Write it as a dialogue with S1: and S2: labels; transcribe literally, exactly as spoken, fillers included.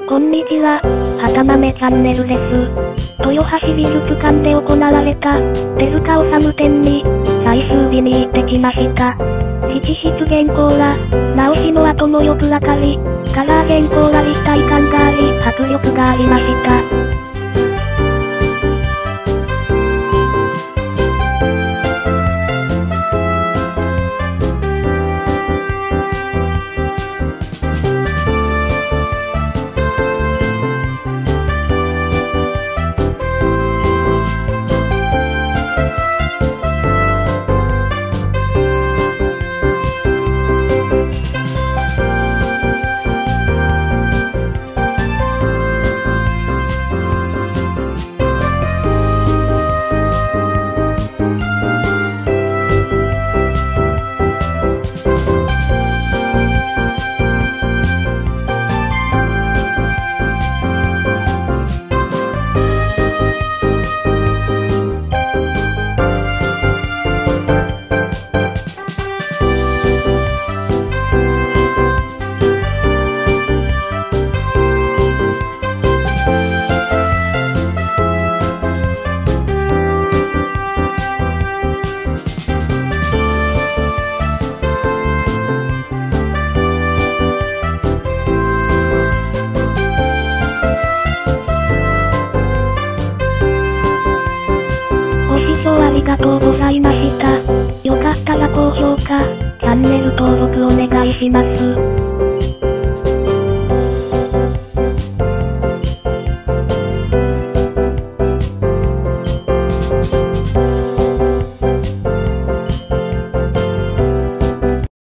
S1: こんにちは、はたまめチャンネルです。豊橋美術館で行われた、手塚治虫展に、最終日に行ってきました。直筆原稿は、直しの後もよくわかり、カラー原稿は立体感があり、迫力がありました。ご視聴ありがとうございました。よかったら高評価、チャンネル登録お願いします。